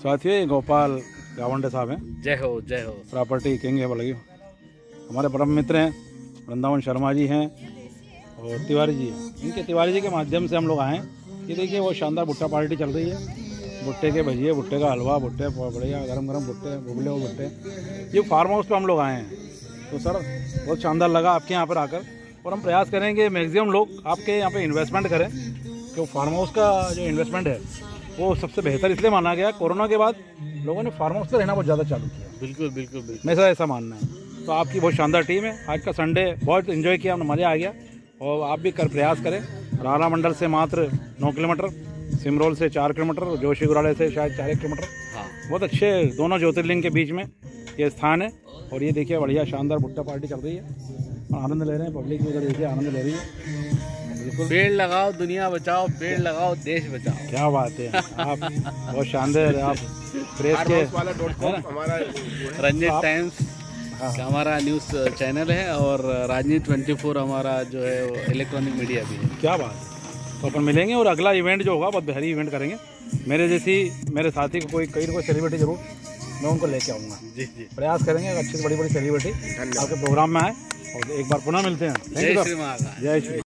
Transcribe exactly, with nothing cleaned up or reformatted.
साथियों, गोपाल गावंडे साहब हैं। जय हो जय हो। प्रॉपर्टी किंग है बोलेगी। हमारे परम मित्र हैं, वृंदावन शर्मा जी हैं और तिवारी जी हैं। इनके तिवारी जी के माध्यम से हम लोग आए हैं। ये देखिए वो शानदार भुट्टा पार्टी चल रही है। भुट्टे के भजिए, भुट्टे का हलवा, भुट्टे बढ़िया गरम गरम भुट्टे, बुबले और भुट्टे। ये फार्म हाउस पर हम लोग आए हैं। तो सर बहुत शानदार लगा आपके यहाँ पर आकर, और हम प्रयास करेंगे मैक्सिमम लोग आपके यहाँ पे इन्वेस्टमेंट करें। तो फार्म हाउस का जो इन्वेस्टमेंट है वो सबसे बेहतर इसलिए माना गया, कोरोना के बाद लोगों ने फार्म हाउस पर रहना बहुत ज़्यादा चालू किया। बिल्कुल बिल्कुल बिल्कुल, मेरा ऐसा मानना है। तो आपकी बहुत शानदार टीम है। आज का संडे बहुत एंजॉय किया हमने, मज़ा आ गया। और आप भी कर प्रयास करें। राणा मंडल से मात्र नौ किलोमीटर, सिमरोल से चार किलोमीटर, जोशी गुराड़े से शायद चार किलोमीटर। हाँ, बहुत अच्छे दोनों ज्योतिर्लिंग के बीच में ये स्थान है। और ये देखिए बढ़िया शानदार भुट्टा पार्टी चल रही है, आनंद ले रहे हैं। पब्लिक भी उधर देखिए आनंद ले रही है। बिल्कुल, पेड़ लगाओ दुनिया बचाओ, पेड़ लगाओ देश बचाओ। क्या बात है, आप बहुत शानदार है। आप प्रेस के हमारा रंजीत टाइम्स का हमारा न्यूज़ चैनल है, और राजनीति ट्वेंटी फोर हमारा जो है वो इलेक्ट्रॉनिक मीडिया भी है। क्या बात है। तो अपन मिलेंगे और अगला इवेंट जो होगा बहुत बेहतरीन इवेंट करेंगे। मेरे जैसी मेरे साथी को कोई कई कोई सेलिब्रिटी जरूर मैं उनको लेके आऊँगा। जी जी, प्रयास करेंगे अच्छी से बड़ी बड़ी सेलिब्रिटी आपके प्रोग्राम में आए। और एक बार पुनः मिलते हैं। जय श्री महाकाल। जय श्री